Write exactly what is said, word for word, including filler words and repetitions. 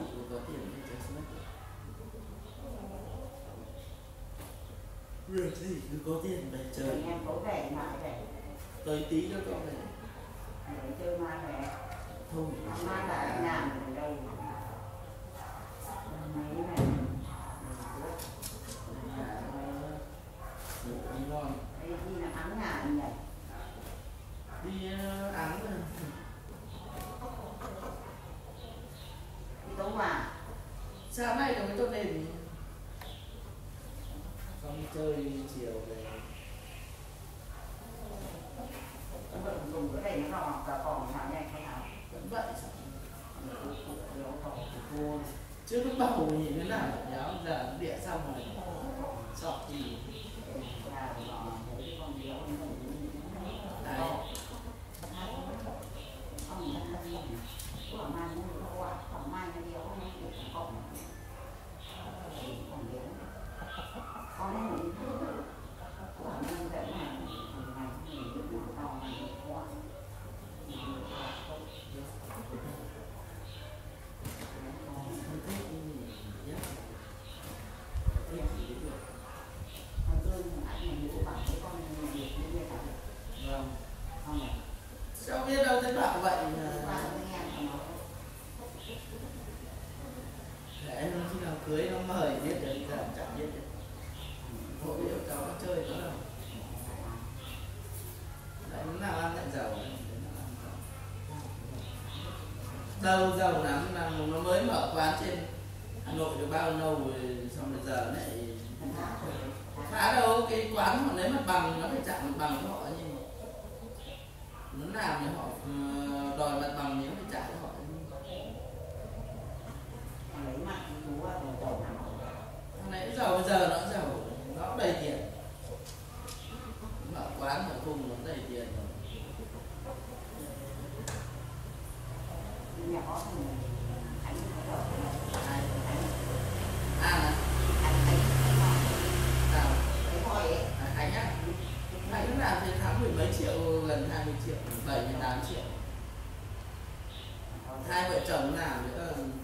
có tiền thì chơi suốt. Việc gì cứ có tiền để chơi. Rồi em có về lại về. Tới tí nữa con này. Để chơi mai về. Không. Mai là anh làm ở đâu? Mấy này. Đi ngon. Đây đi là ấm nhà anh nhỉ? Đi uh, ám rồi. Đi Tống Hòa. Sáng nay là mới tốt lên. Xong chơi chiều về. Vẫn dùng cái này nó rò cả còn hả nhanh không hả? Vẫn vậy sao? Trước lúc bầu nhìn thế nào nháo giờ địa xong rồi sọt thì đấy. Sao biết đâu thấy bảo vậy mà. Để khi nào cưới nó mời biết được, giờ chẳng biết được. Hội yêu cháu nó chơi có đâu. Đấy, lúc nào ăn lại giàu. Đâu giàu lắm, nó mới mở quán trên Hà Nội được bao lâu rồi, xong rồi giờ lại khá đâu. Cái quán họ lấy mặt bằng, nó phải trả mặt bằng cho họ, nhưng mà nó làm thì họ đòi mặt bằng thì nó phải trả cho họ. Lấy mặt chú là giàu lắm. Thằng này giàu, bây giờ nó giàu, nó đầy tiền. Mở quán ở cùng nó đầy tiền rồi. Nhà có thì anh có vợ. Ai? An à? Anh thấy Sao? thấy thôi ấy. À, anh á? Anh làm thì tháng mười mấy triệu, gần hai mươi triệu, bảy mươi tám triệu. Hai vợ chồng làm nữa